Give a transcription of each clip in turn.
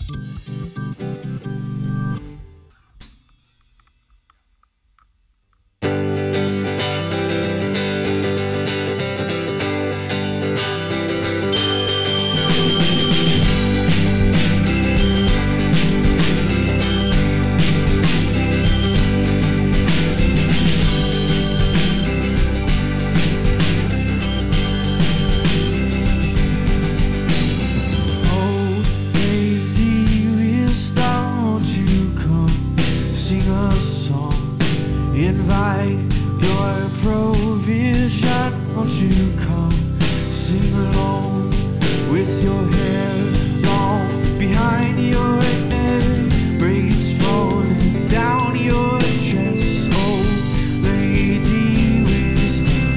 Invite your provision, won't you come sing along with your hair long behind your neck, braids falling down your chest. Oh, Lady Wisdom,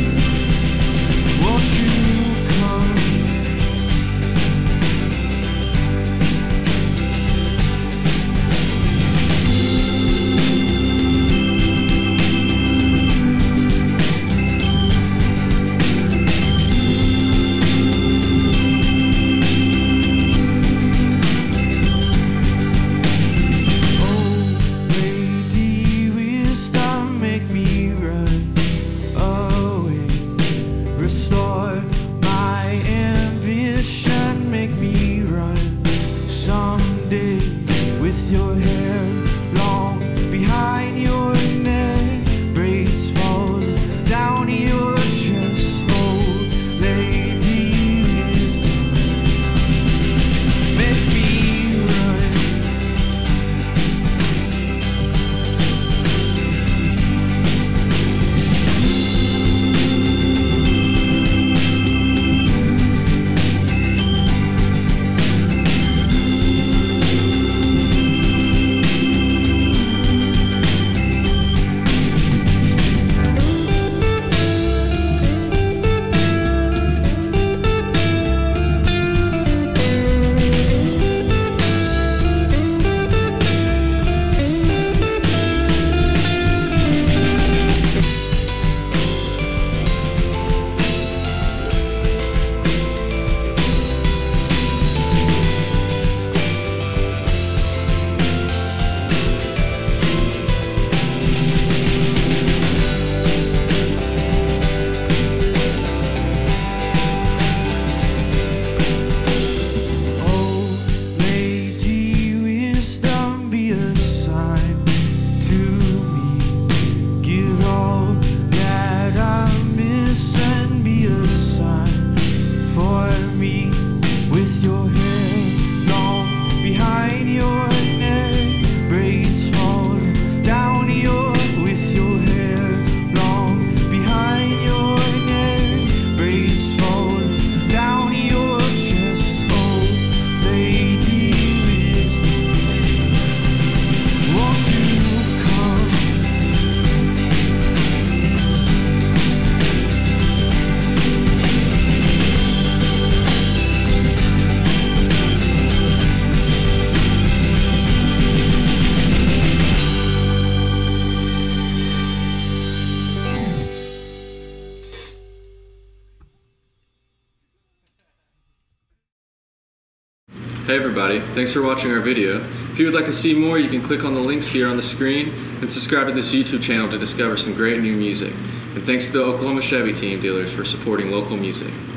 won't you come? Restore my ambition, make me run someday with your hair long behind your neck, braids falling down your chest. Oh, Lady Wisdom, make me run. Hey everybody, thanks for watching our video. If you would like to see more, you can click on the links here on the screen and subscribe to this YouTube channel to discover some great new music. And thanks to the Oklahoma Chevy team dealers for supporting local music.